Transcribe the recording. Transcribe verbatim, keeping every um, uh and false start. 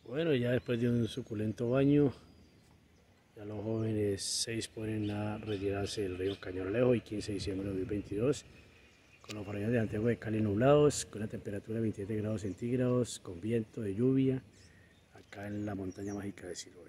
Bueno, ya después de un suculento baño, ya los jóvenes se disponen a retirarse del río Cañolejo y quince de diciembre de dos mil veintidós, con los farallones de Santiago de Cali nublados, con una temperatura de veintisiete grados centígrados, con viento de lluvia, acá en la montaña mágica de Siloé.